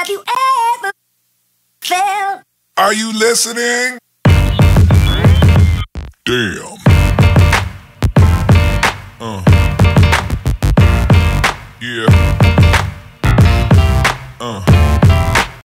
Have you ever felt? Are you listening? Damn. Yeah.